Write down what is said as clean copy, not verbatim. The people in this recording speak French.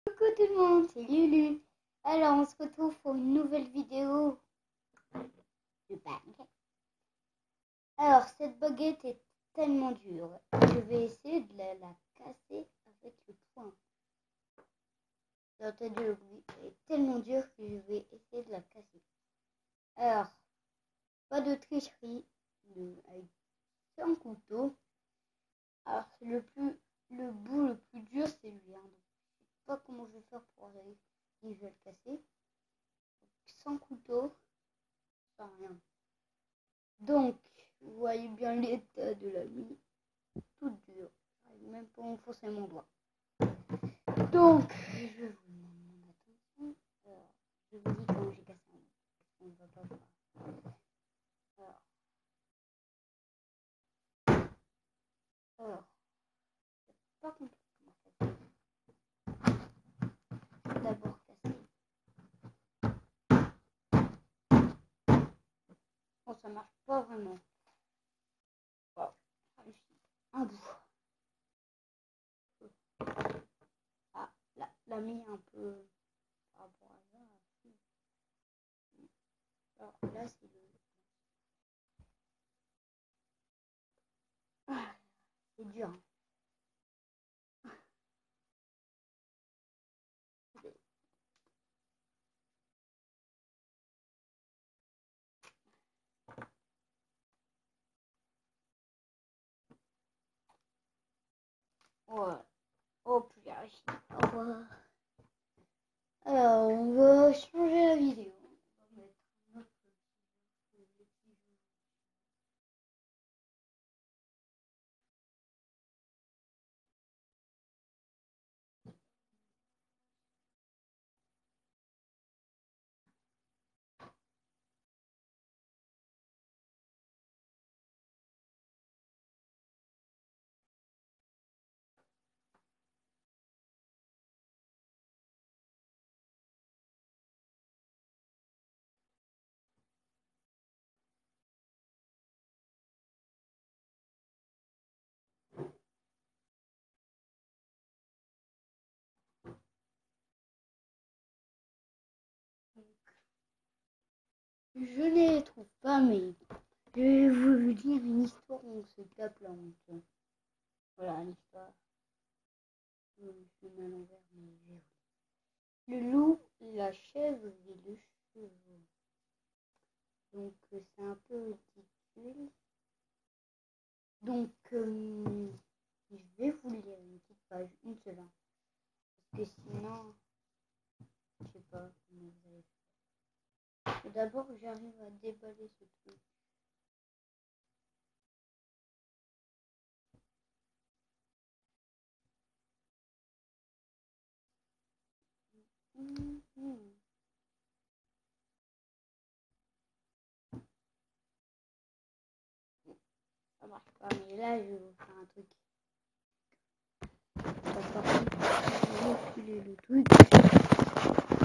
Coucou tout le monde, c'est Lulu. Alors on se retrouve pour une nouvelle vidéo de baguette. Alors cette baguette est tellement dure. Je vais essayer de la casser avec le poing. J'ai entendu le bruit. Elle est tellement dure que je vais essayer de la casser. Alors, pas de tricherie. Avec un couteau. Alors c'est le bout le plus dur, c'est lui. Donc, je sais pas comment je vais faire pour arriver. Je vais le casser. Donc, sans couteau. Rien. Donc, vous voyez bien l'état de la mie, toute dure. J'arrive même pas à enfoncer mon doigt. Donc, je vais vous demander mon attention. Alors, je vous dis comment j'ai cassé un doigt. On ne va pas voir. Alors, c'est pas compliqué comment casser. Je vais d'abord casser. Bon, ça marche pas vraiment. Bon, réussi. Un bout. Ah, la mie un peu par rapport à ça. Alors là, c'est le... Ah, c'est dur. Hein. Ouais. Oh, puis j'ai réussi. Au revoir. Alors, on va changer la vidéo. On va mettre un autre Je ne les trouve pas, mais je vais vous dire une histoire où on se tape la honte. Voilà l'histoire. Je mets à l'envers, mais le loup, la chèvre et le chevreau. Donc c'est un peu ridicule. Donc je vais vous lire une petite page, une seule. Hein, parce que sinon, je sais pas comment vous allez faire. D'abord, j'arrive à déballer ce truc. Ça marche pas, mais là je vais vous faire un truc. Par contre, je vais reculer le truc.